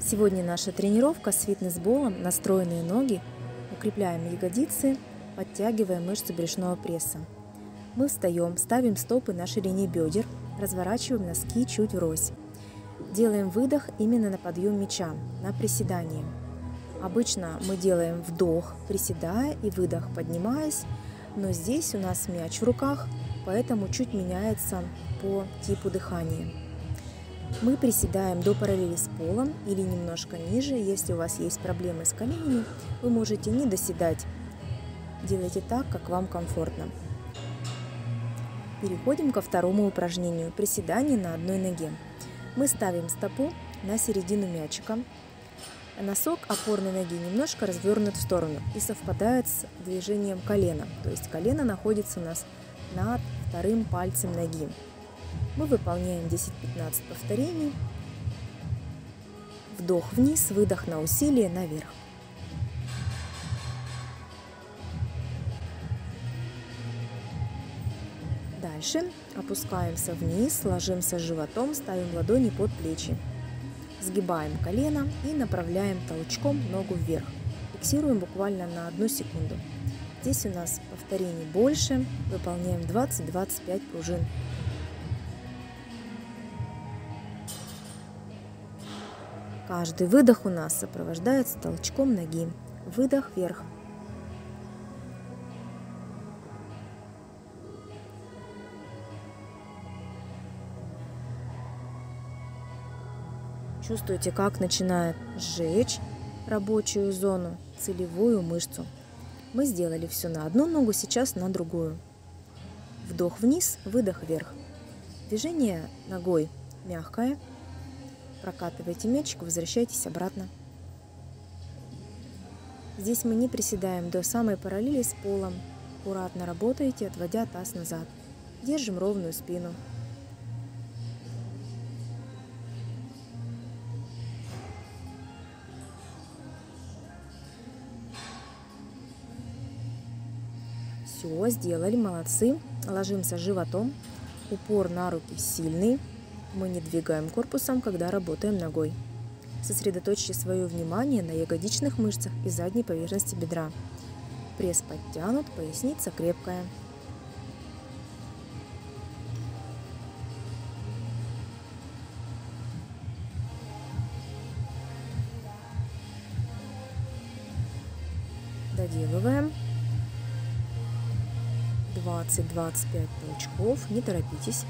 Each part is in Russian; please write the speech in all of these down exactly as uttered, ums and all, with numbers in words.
Сегодня наша тренировка с фитнес-болом на стройные ноги. Укрепляем ягодицы, подтягиваем мышцы брюшного пресса. Мы встаем, ставим стопы на ширине бедер, разворачиваем носки чуть врозь. Делаем выдох именно на подъем мяча, на приседание. Обычно мы делаем вдох, приседая, и выдох, поднимаясь, но здесь у нас мяч в руках, поэтому чуть меняется по типу дыхания. Мы приседаем до параллели с полом или немножко ниже. Если у вас есть проблемы с коленями, вы можете не доседать. Делайте так, как вам комфортно. Переходим ко второму упражнению – приседание на одной ноге. Мы ставим стопу на середину мячика. Носок опорной ноги немножко развернут в сторону и совпадает с движением колена. То есть колено находится у нас над вторым пальцем ноги. Мы выполняем десять-пятнадцать повторений. Вдох вниз, выдох на усилие, наверх. Дальше опускаемся вниз, ложимся животом, ставим ладони под плечи. Сгибаем колено и направляем толчком ногу вверх. Фиксируем буквально на одну секунду. Здесь у нас повторений больше. Выполняем двадцать-двадцать пять пружин. Каждый выдох у нас сопровождается толчком ноги. Выдох вверх. Чувствуете, как начинает сжечь рабочую зону, целевую мышцу. Мы сделали все на одну ногу, сейчас на другую. Вдох вниз, выдох вверх. Движение ногой мягкое. Прокатывайте мячик, возвращайтесь обратно. Здесь мы не приседаем до самой параллели с полом. Аккуратно работаете, отводя таз назад. Держим ровную спину. Все, сделали, молодцы. Ложимся животом. Упор на руки сильный. Мы не двигаем корпусом, когда работаем ногой. Сосредоточьте свое внимание на ягодичных мышцах и задней поверхности бедра. Пресс подтянут, поясница крепкая. Доделываем. двадцать-двадцать пять толчков, не торопитесь.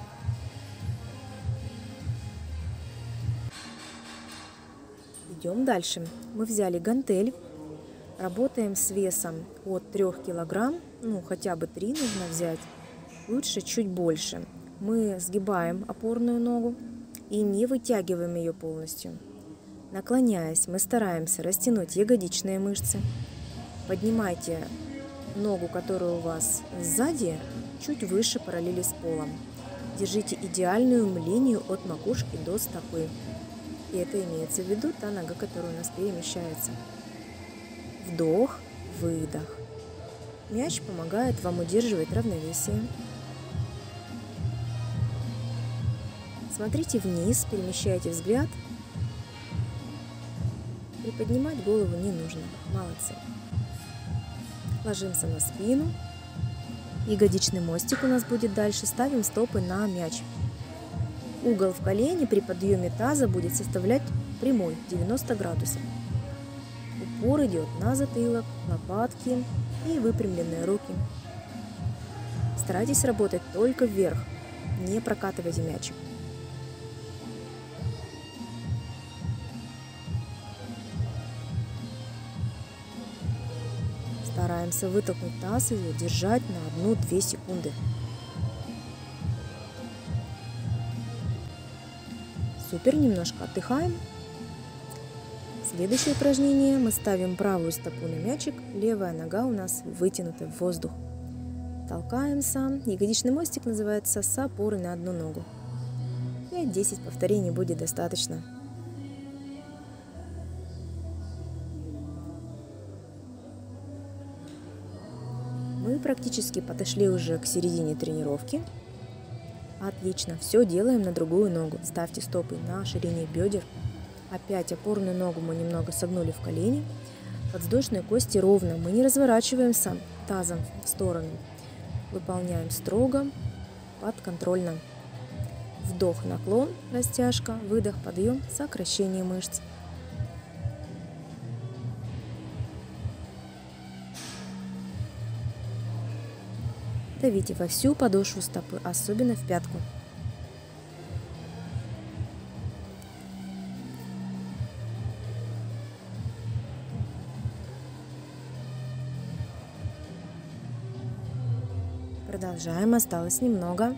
Идем дальше. Мы взяли гантель, работаем с весом от трёх килограмм, ну хотя бы три нужно взять, лучше чуть больше. Мы сгибаем опорную ногу и не вытягиваем ее полностью. Наклоняясь, мы стараемся растянуть ягодичные мышцы. Поднимайте ногу, которая у вас сзади, чуть выше параллели с полом. Держите идеальную линию от макушки до стопы. И это имеется в виду та нога, которая у нас перемещается. Вдох, выдох. Мяч помогает вам удерживать равновесие. Смотрите вниз, перемещайте взгляд. Приподнимать голову не нужно. Молодцы. Ложимся на спину. Ягодичный мостик у нас будет дальше. Ставим стопы на мяч. Угол в колене при подъеме таза будет составлять прямой, девяносто градусов. Упор идет на затылок, лопатки и выпрямленные руки. Старайтесь работать только вверх, не прокатывайте мячик. Стараемся вытолкнуть таз и держать на одну-две секунды. Супер, немножко отдыхаем. Следующее упражнение. Мы ставим правую стопу на мячик, левая нога у нас вытянута в воздух. Толкаемся. Ягодичный мостик называется с опорой на одну ногу. пять-десять повторений будет достаточно. Мы практически подошли уже к середине тренировки. Отлично, все делаем на другую ногу. Ставьте стопы на ширине бедер. Опять опорную ногу мы немного согнули в колени. Подвздошные кости ровно. Мы не разворачиваемся тазом в сторону. Выполняем строго, подконтрольно. Вдох, наклон, растяжка, выдох, подъем, сокращение мышц. Давите во всю подошву стопы, особенно в пятку. Продолжаем, осталось немного.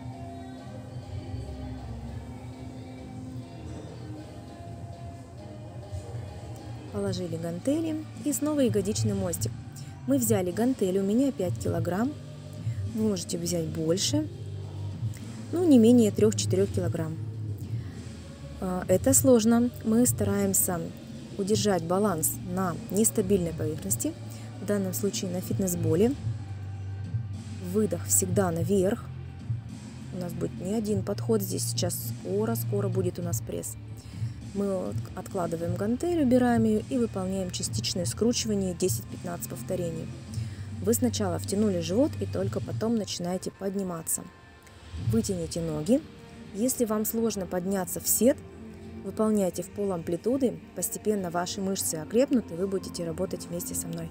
Положили гантели и снова ягодичный мостик. Мы взяли гантели, у меня пять килограмм. Вы можете взять больше, ну не менее трёх-четырёх килограмм. Это сложно. Мы стараемся удержать баланс на нестабильной поверхности, в данном случае на фитнес-боле. Выдох всегда наверх. У нас будет не один подход, здесь сейчас скоро-скоро будет у нас пресс. Мы откладываем гантель, убираем ее и выполняем частичное скручивание десять-пятнадцать повторений. Вы сначала втянули живот и только потом начинаете подниматься. Вытяните ноги. Если вам сложно подняться в сет, выполняйте в пол амплитуды. Постепенно ваши мышцы окрепнут, и вы будете работать вместе со мной.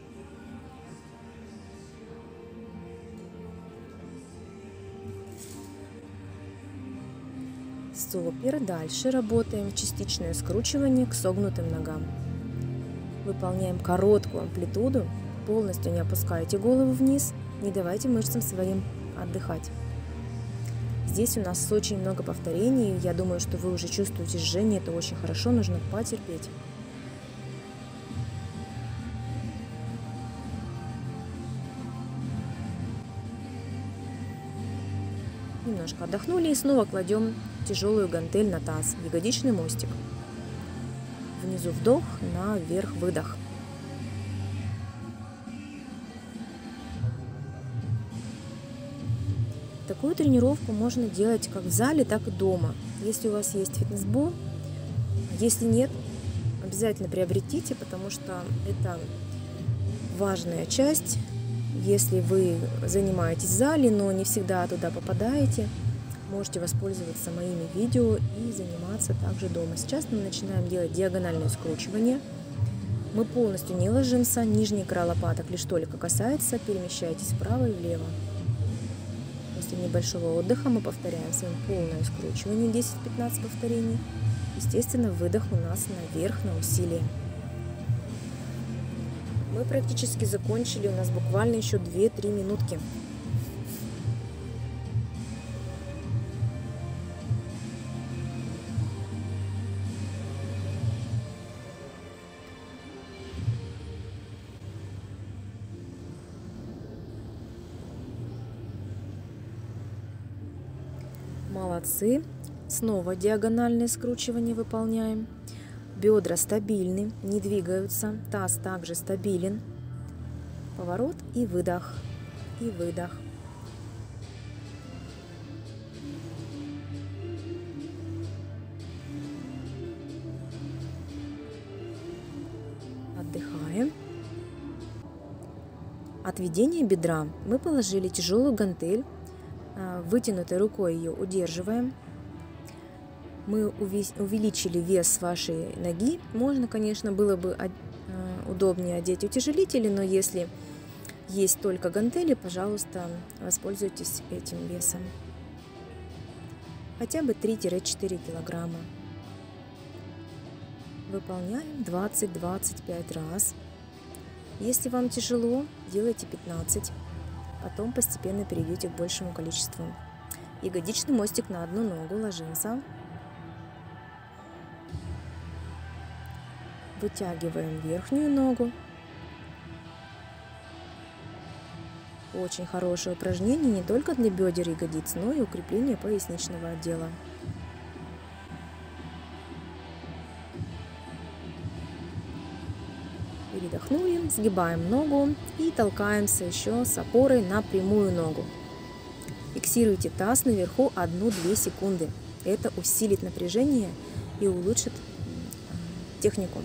Супер. Дальше работаем частичное скручивание к согнутым ногам. Выполняем короткую амплитуду. Полностью не опускайте голову вниз, не давайте мышцам своим отдыхать. Здесь у нас очень много повторений, я думаю, что вы уже чувствуете жжение, это очень хорошо, нужно потерпеть. Немножко отдохнули и снова кладем тяжелую гантель на таз, ягодичный мостик. Внизу вдох, наверх выдох. Такую тренировку можно делать как в зале, так и дома. Если у вас есть фитнес-бол, если нет, обязательно приобретите, потому что это важная часть. Если вы занимаетесь в зале, но не всегда туда попадаете, можете воспользоваться моими видео и заниматься также дома. Сейчас мы начинаем делать диагональное скручивание. Мы полностью не ложимся, нижний край лопаток лишь только касается, перемещайтесь вправо и влево. После небольшого отдыха мы повторяем с вами полное скручивание, десять-пятнадцать повторений. Естественно, выдох у нас наверх на усилие. Мы практически закончили, у нас буквально еще две-три минутки. Молодцы. Снова диагональное скручивание выполняем. Бедра стабильны, не двигаются. Таз также стабилен. Поворот и выдох. И выдох. Отдыхаем. Отведение бедра. Мы положили тяжелую гантель. Вытянутой рукой ее удерживаем. Мы увеличили вес вашей ноги. Можно, конечно, было бы удобнее одеть утяжелители, но если есть только гантели, пожалуйста, воспользуйтесь этим весом. Хотя бы три-четыре килограмма. Выполняем двадцать-двадцать пять раз. Если вам тяжело, делайте пятнадцать. Потом постепенно перейдете к большему количеству. Ягодичный мостик на одну ногу, ложимся. Вытягиваем верхнюю ногу. Очень хорошее упражнение не только для бедер и ягодиц, но и укрепление поясничного отдела. Передохнули, сгибаем ногу и толкаемся еще с опорой на прямую ногу. Фиксируйте таз наверху одну-две секунды. Это усилит напряжение и улучшит технику.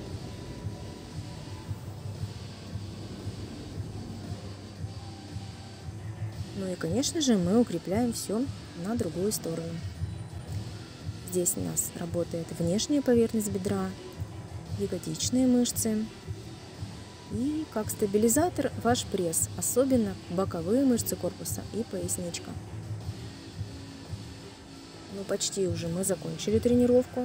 Ну и, конечно же, мы укрепляем все на другую сторону. Здесь у нас работает внешняя поверхность бедра, ягодичные мышцы. И как стабилизатор ваш пресс, особенно боковые мышцы корпуса и поясничка. Ну, почти уже мы закончили тренировку.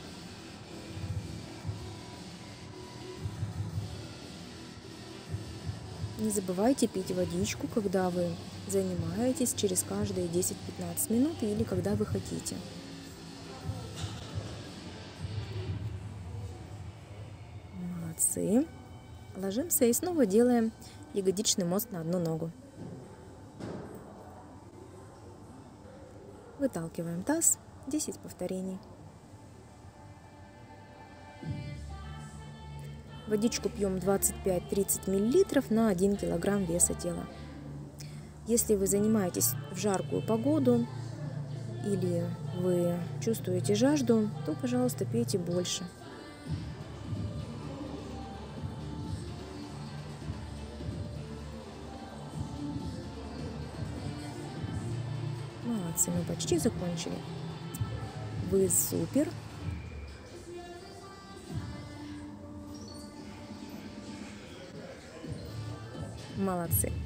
Не забывайте пить водичку, когда вы занимаетесь, через каждые десять-пятнадцать минут или когда вы хотите. Молодцы. Ложимся и снова делаем ягодичный мост на одну ногу. Выталкиваем таз, десять повторений. Водичку пьем двадцать пять-тридцать миллилитров на один килограмм веса тела. Если вы занимаетесь в жаркую погоду или вы чувствуете жажду, то, пожалуйста, пейте больше. Молодцы, мы почти закончили. Вы супер. Молодцы.